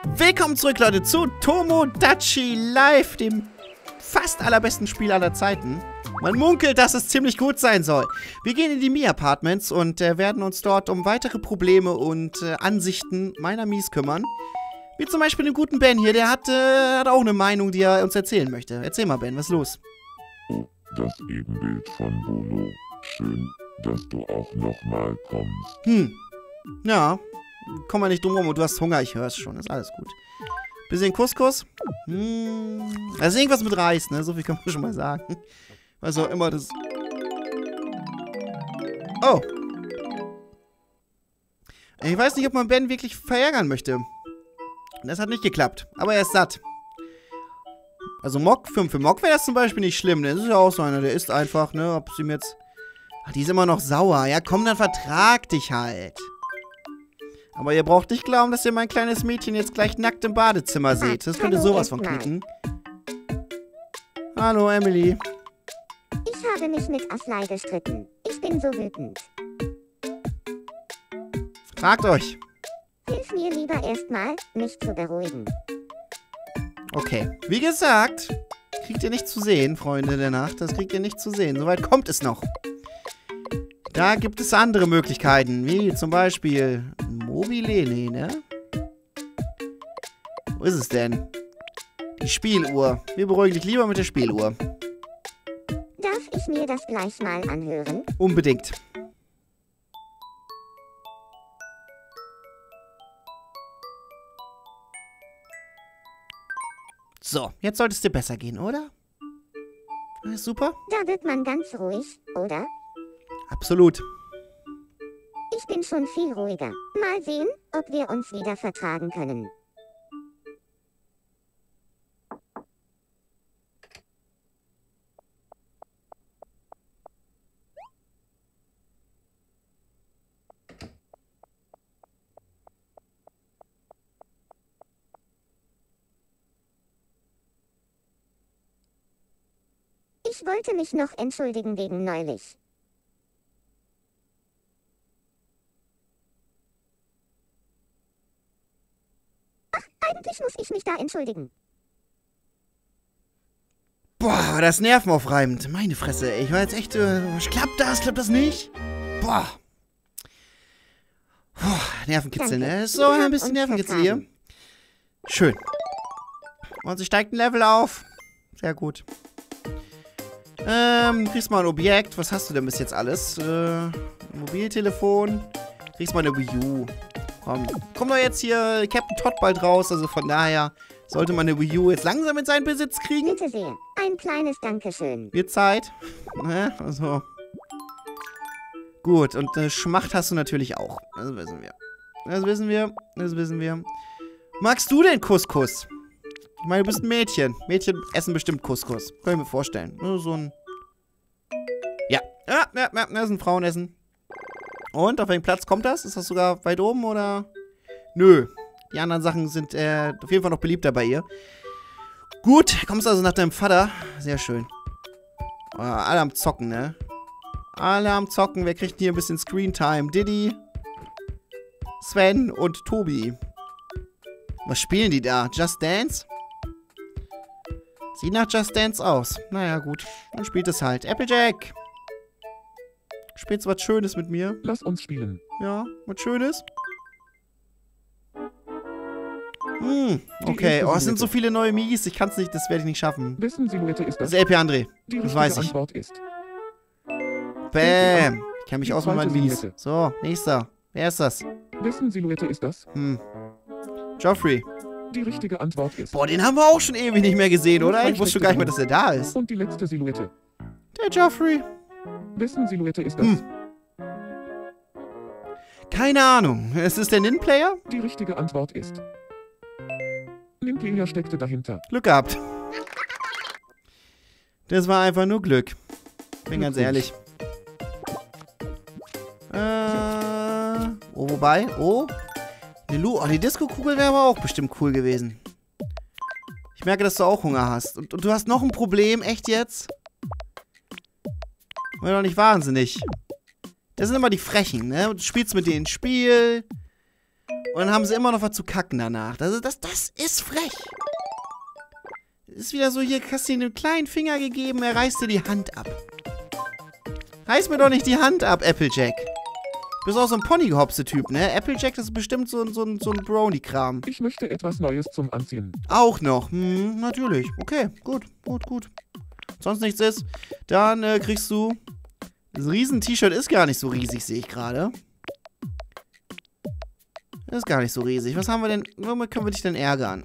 Willkommen zurück, Leute, zu Tomodachi Life, dem fast allerbesten Spiel aller Zeiten. Man munkelt, dass es ziemlich gut sein soll. Wir gehen in die Mii-Apartments und werden uns dort um weitere Probleme und Ansichten meiner Mies kümmern. Wie zum Beispiel den guten Ben hier, der hat auch eine Meinung, die er uns erzählen möchte. Erzähl mal, Ben, was ist los? Oh, das Ebenbild von Bolo. Schön, dass du auch nochmal kommst. Ja, komm mal nicht drum rum und du hast Hunger, ich höre es schon, ist alles gut. Bisschen Couscous. Also irgendwas mit Reis, ne, so viel kann man schon mal sagen. Was auch immer das... Oh. Ich weiß nicht, ob man Ben wirklich verärgern möchte. Das hat nicht geklappt, aber er ist satt. Also Mok, für Mok wäre das zum Beispiel nicht schlimm, ne? Das ist ja auch so einer, der isst einfach, ne, ob es ihm jetzt... Ach, die ist immer noch sauer. Ja, komm, dann vertrag dich halt. Aber ihr braucht nicht glauben, dass ihr mein kleines Mädchen jetzt gleich nackt im Badezimmer seht. Das könnte sowas von knicken. Hallo, Emily. Ich habe mich mit Aslai gestritten. Ich bin so wütend. Fragt euch. Hilf mir lieber erstmal, mich zu beruhigen. Okay. Wie gesagt, kriegt ihr nicht zu sehen, Freunde der Nacht. Das kriegt ihr nicht zu sehen. Soweit kommt es noch. Da gibt es andere Möglichkeiten, wie zum Beispiel Mobile, nee, ne? Wo ist es denn? Die Spieluhr. Wir beruhigen dich lieber mit der Spieluhr. Darf ich mir das gleich mal anhören? Unbedingt. So, jetzt sollte es dir besser gehen, oder? Super. Da wird man ganz ruhig, oder? Absolut. Ich bin schon viel ruhiger. Mal sehen, ob wir uns wieder vertragen können. Ich wollte mich noch entschuldigen wegen neulich. Eigentlich muss ich mich da entschuldigen. Boah, das ist nervenaufreibend. Meine Fresse, ey. Ich war jetzt echt... klappt das nicht? Boah. Nervenkitzel, ne? Ist so ein bisschen Nervenkitzel hier. Schön. Und sie steigt ein Level auf. Sehr gut. Kriegst mal ein Objekt. Was hast du denn bis jetzt alles? Mobiltelefon. Kriegst mal eine Wii U. Kommt doch jetzt hier Captain Todd bald raus, also von daher sollte man eine Wii U jetzt langsam in seinen Besitz kriegen. Bitte sehr. Ein kleines Dankeschön. Wird Zeit. Ne? Also. Gut, und Schmacht hast du natürlich auch. Das wissen wir. Das wissen wir. Das wissen wir. Magst du denn Couscous? Ich meine, du bist ein Mädchen. Mädchen essen bestimmt Couscous. Kann ich mir vorstellen. Nur so ein... Ja. Ja, das ist ein Frauenessen. Und, auf welchen Platz kommt das? Ist das sogar weit oben, oder? Nö. Die anderen Sachen sind auf jeden Fall noch beliebter bei ihr. Gut, kommst also nach deinem Vater. Sehr schön. Alle am Zocken, ne? Alle am Zocken. Wer kriegt hier ein bisschen Screentime? Diddy, Sven und Tobi. Was spielen die da? Just Dance? Sieht nach Just Dance aus. Naja, gut. Dann spielt es halt. Applejack! Spielst du was Schönes mit mir? Lass uns spielen. Ja, was Schönes? Okay. Oh, es sind so viele neue Mies. Ich kann's nicht, das werde ich nicht schaffen. Wessen Silhouette ist Das das? ist LP André. Die Das richtige weiß ich. Antwort ist Bäm. Ich kenne mich Die aus mit meinen zweite Mies. Silhouette. So, nächster. Wer ist das? Wessen Silhouette ist das? Joffrey. Die richtige Antwort ist Boah, den haben wir auch schon ewig nicht mehr gesehen, oder? Ich wusste schon gar nicht mehr, dass er da ist. Und die letzte Silhouette. Der Joffrey. Wessen Silhouette ist das? Keine Ahnung. Ist es der Nin-Player? Die richtige Antwort ist Ninplayer steckte dahinter. Glück gehabt. Das war einfach nur Glück. Bin ganz ehrlich. Oh, wobei? Oh. Die Disco-Kugel wäre aber auch bestimmt cool gewesen. Ich merke, dass du auch Hunger hast. Und du hast noch ein Problem? Echt jetzt? War doch nicht wahnsinnig. Das sind immer die Frechen, ne? Du spielst mit denen ein Spiel. Und dann haben sie immer noch was zu kacken danach. Das ist frech. Ist wieder so, hier hast du ihm einen kleinen Finger gegeben, er reißt dir die Hand ab. Reiß mir doch nicht die Hand ab, Applejack. Du bist auch so ein Ponygehopse-Typ, ne? Applejack, das ist bestimmt so ein Brony-Kram. Ich möchte etwas Neues zum Anziehen. Auch noch. Natürlich. Okay, gut. Sonst nichts ist. Dann kriegst du... Das Riesen-T-Shirt ist gar nicht so riesig, sehe ich gerade. Das ist gar nicht so riesig. Was haben wir denn... Womit können wir dich denn ärgern?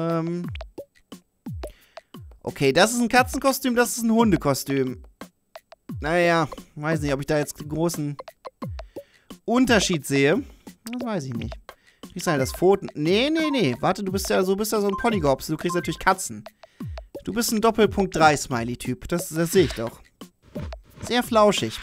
Okay, das ist ein Katzenkostüm, das ist ein Hundekostüm. Naja, weiß nicht, ob ich da jetzt einen großen Unterschied sehe. Das weiß ich nicht. Kriegst du halt das Pfoten... Nee. Warte, du bist ja so ein Ponygehopse. Du kriegst natürlich Katzen. Du bist ein Doppelpunkt 3 Smiley-Typ. Das sehe ich doch. Sehr flauschig.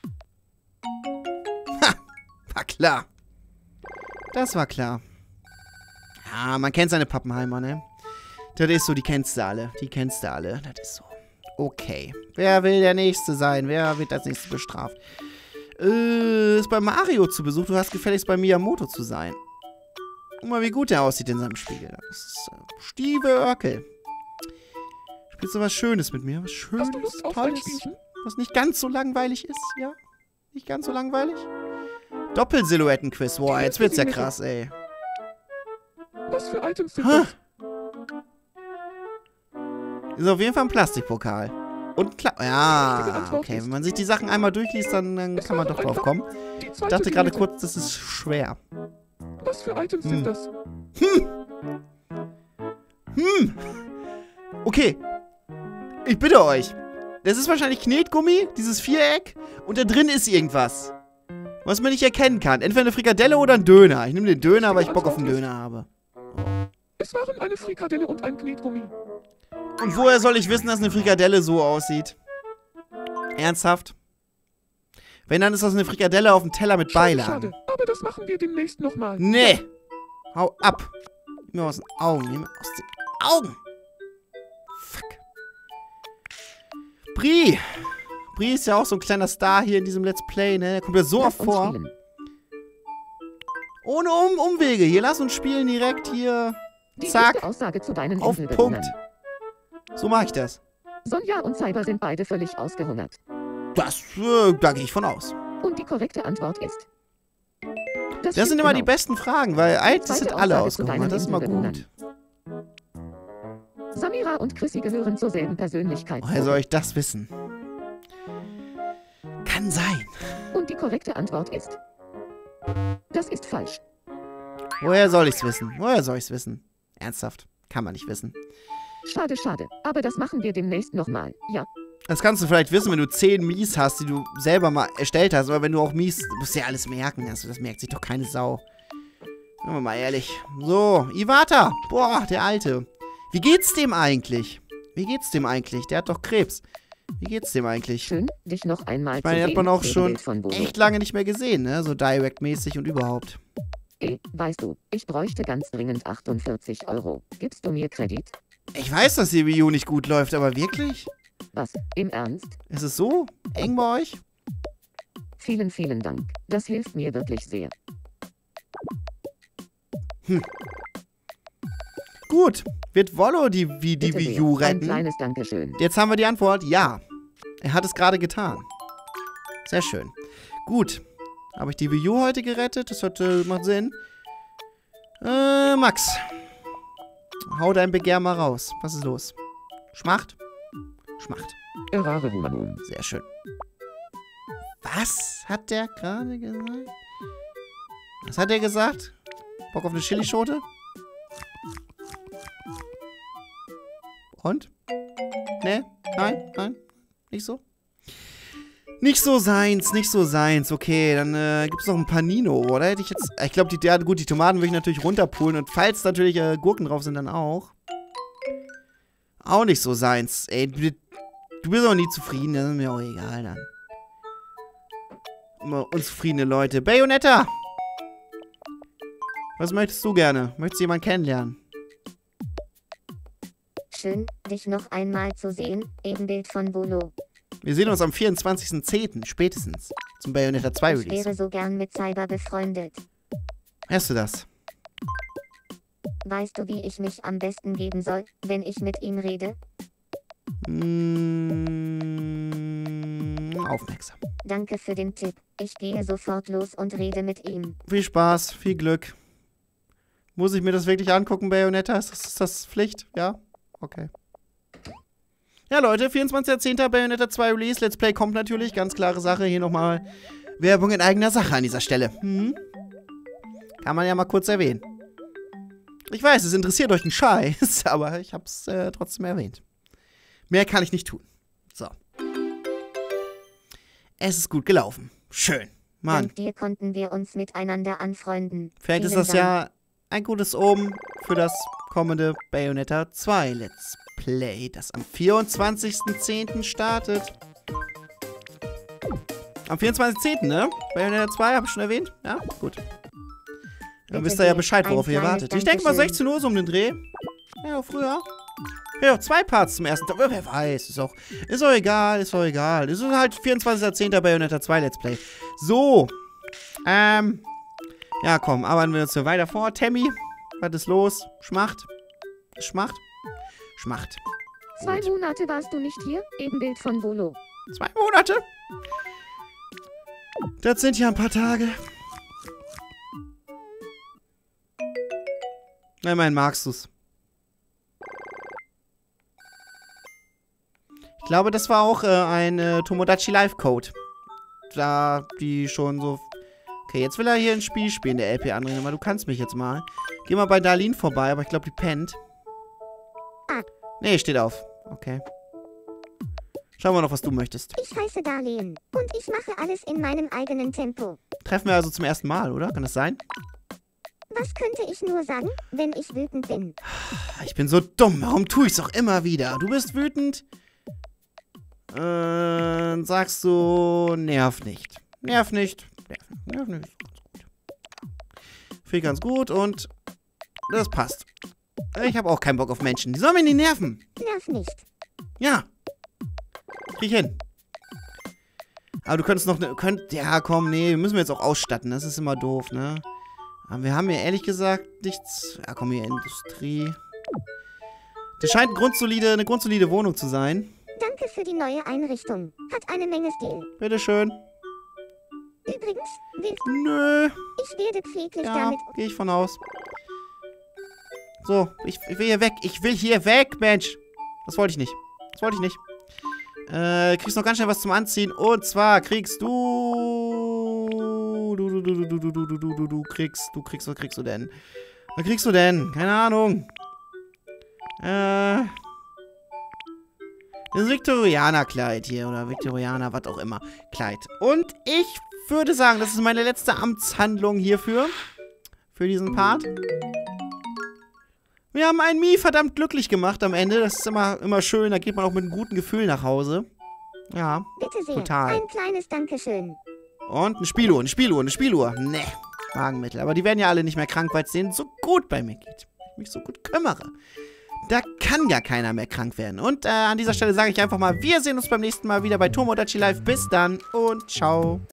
Ha! War klar. Das war klar. Ja, man kennt seine Pappenheimer, ne? Das ist so, die kennst du alle. Das ist so. Okay. Wer will der Nächste sein? Wer wird als Nächstes bestraft? Ist bei Mario zu Besuch. Du hast gefälligst bei Miyamoto zu sein. Guck mal, wie gut der aussieht in seinem Spiegel. Das ist Stieve Örkel. Spielst du was Schönes mit mir? Was Schönes, Hast du Lust auf ein Tolles, Spielchen? was nicht ganz so langweilig ist, ja? Nicht ganz so langweilig? Doppelsilhouetten-Quiz. Boah, jetzt wird's ja krass, ey. Was für Items sind Hä? das? Ist auf jeden Fall ein Plastikpokal. Und ja, okay. Wenn man sich die Sachen einmal durchliest, dann kann man doch drauf kommen. Ich dachte gerade kurz, das ist schwer. Was für Items sind das? Okay. Ich bitte euch. Das ist wahrscheinlich Knetgummi, dieses Viereck. Und da drin ist irgendwas. Was man nicht erkennen kann. Entweder eine Frikadelle oder ein Döner. Ich nehme den Döner, weil ich Bock auf einen Döner habe. Es waren eine Frikadelle und ein Knetgummi. Und woher soll ich wissen, dass eine Frikadelle so aussieht? Ernsthaft? Wenn, dann ist das eine Frikadelle auf dem Teller mit Beilagen. Schade, aber das machen wir demnächst nochmal. Nee. Hau ab. Nimm mir aus den Augen. Nimm mir aus den Augen. Fuck. Brie. Brie ist ja auch so ein kleiner Star hier in diesem Let's Play, ne? Der kommt ja so oft vor. Ohne Umwege. Hier, lass uns spielen direkt hier. Zack. Aussage zu deinen Auf Punkt. So mache ich das. Sonja und Cyber sind beide völlig ausgehungert. Da gehe ich von aus. Und die korrekte Antwort ist... Das sind immer die besten Fragen, weil eigentlich Zweite sind alle Aussage zu deinen ausgehungert. Das ist mal gut. Samira und Chrissy gehören zur selben Persönlichkeit. Woher soll ich das wissen? Kann sein. Und die korrekte Antwort ist... Das ist falsch. Woher soll ich's wissen? Woher soll ich's wissen? Ernsthaft. Kann man nicht wissen. Schade, schade. Aber das machen wir demnächst nochmal. Ja. Das kannst du vielleicht wissen, wenn du 10 Mies hast, die du selber mal erstellt hast. Aber wenn du auch Mies, du musst ja alles merken. Also das merkt sich doch keine Sau. Sagen wir mal ehrlich. So, Iwata. Boah, der Alte. Wie geht's dem eigentlich? Der hat doch Krebs. Wie geht's dem eigentlich? Schön, dich noch einmal Ich meine, den hat man auch schon echt lange nicht mehr gesehen, ne? So Direct-mäßig und überhaupt. Weißt du, ich bräuchte ganz dringend 48 €. Gibst du mir Kredit? Ich weiß, dass die Wii U nicht gut läuft, aber wirklich? Was? Im Ernst? Ist es so eng bei euch? Vielen, vielen Dank. Das hilft mir wirklich sehr. Gut. Wird Wollo die Bitte Wii sehr. U Ein retten? kleines Dankeschön. Jetzt haben wir die Antwort. Ja. Er hat es gerade getan. Sehr schön. Gut. Habe ich die Wii U heute gerettet? Das macht Sinn. Max. Hau dein Begehr mal raus. Was ist los? Schmacht? Schmacht. Errare humanum. Sehr schön. Was hat der gerade gesagt? Was hat der gesagt? Bock auf eine Chilischote? Und? Ne? Nein? Nicht so? Nicht so seins. Okay, dann gibt's noch ein Panino, oder? Hätte ich jetzt... Ich glaube, die Tomaten würde ich natürlich runterpulen. Und falls natürlich Gurken drauf sind, dann auch. Auch nicht so seins. Ey, du bist auch nie zufrieden. Das ist mir auch egal, dann. Immer unzufriedene Leute. Bayonetta! Was möchtest du gerne? Möchtest du jemanden kennenlernen? Schön, dich noch einmal zu sehen. Ebenbild von Bolo. Wir sehen uns am 24.10. spätestens zum Bayonetta 2 Ich Release. wäre so gern mit Cyber befreundet. Hörst du das? Weißt du, wie ich mich am besten geben soll, wenn ich mit ihm rede? Aufmerksam. Danke für den Tipp. Ich gehe sofort los und rede mit ihm. Viel Spaß, viel Glück. Muss ich mir das wirklich angucken, Bayonetta? Ist das Pflicht? Ja? Okay. Ja, Leute, 24.10. Bayonetta 2 Release. Let's Play kommt natürlich. Ganz klare Sache. Hier nochmal Werbung in eigener Sache an dieser Stelle. Kann man ja mal kurz erwähnen. Ich weiß, es interessiert euch einen Scheiß, aber ich hab's trotzdem erwähnt. Mehr kann ich nicht tun. So. Es ist gut gelaufen. Schön. Mann. Dank dir konnten wir uns miteinander anfreunden. Vielleicht ist Vielen das Dank. ja ein gutes Omen für das kommende Bayonetta 2 Let's Play, das am 24.10. startet. Am 24.10., ne? Bayonetta 2, habe ich schon erwähnt? Ja, gut. Dann Bitte wisst ihr ja sehr. Bescheid, worauf Ein ihr kleines wartet. Ich denke mal Dankeschön. 16 Uhr so um den Dreh. Ja, auch früher. Ja, 2 Parts zum ersten Tag. Wer weiß, ist auch egal, ist auch egal. Es ist halt 24.10. Bayonetta 2 Let's Play. So. Ja, komm, arbeiten wir uns hier weiter vor. Tammy, was ist los? Schmacht. Schmacht? Schmacht. 2 Monate warst du nicht hier? Ebenbild von Bolo. 2 Monate? Das sind ja ein paar Tage. Na, immerhin magst du's. Ich glaube, das war auch ein Tomodachi Live Code. Da die schon so... Okay, jetzt will er hier ein Spiel spielen, der LP André. Aber du kannst mich jetzt mal. Geh mal bei Darlene vorbei, aber ich glaube, die pennt. Nee, steht auf. Okay. Schauen wir noch, was du möchtest. Ich heiße Darlene und ich mache alles in meinem eigenen Tempo. Treffen wir also zum ersten Mal, oder? Kann das sein? Was könnte ich nur sagen, wenn ich wütend bin? Ich bin so dumm. Warum tue ich's auch immer wieder? Du bist wütend. Sagst du, nerv nicht. Nerv nicht. Nerv nicht. Finde ich ganz gut und das passt. Ich habe auch keinen Bock auf Menschen. Die sollen mir nicht nerven. Nerv nicht. Ja. Krieg ich hin. Aber du könntest noch... ja, komm, nee. Müssen wir jetzt auch ausstatten. Das ist immer doof, ne? Aber wir haben hier ehrlich gesagt nichts... Ja, komm, hier Industrie. Das scheint eine grundsolide Wohnung zu sein. Danke für die neue Einrichtung. Hat eine Menge Stil. Bitteschön. Übrigens, Nö. ich werde pfleglich Ja, damit... gehe ich von aus. So, ich will hier weg. Ich will hier weg, Mensch. Das wollte ich nicht. Das wollte ich nicht. Kriegst noch ganz schnell was zum Anziehen. Und zwar kriegst du... Du kriegst... Was kriegst du denn? Was kriegst du denn? Keine Ahnung. Das Viktorianer-Kleid hier. Oder Viktorianer, was auch immer. Kleid. Und ich würde sagen, das ist meine letzte Amtshandlung hierfür. Für diesen Part. Wir haben einen Mii verdammt glücklich gemacht am Ende. Das ist immer schön. Da geht man auch mit einem guten Gefühl nach Hause. Ja, Bitte sehr. total. Ein kleines Dankeschön. Und eine Spieluhr. Ne, Magenmittel. Aber die werden ja alle nicht mehr krank, weil es denen so gut bei mir geht. Ich mich so gut kümmere. Da kann ja keiner mehr krank werden. Und an dieser Stelle sage ich einfach mal, wir sehen uns beim nächsten Mal wieder bei Tomodachi Live. Bis dann und ciao.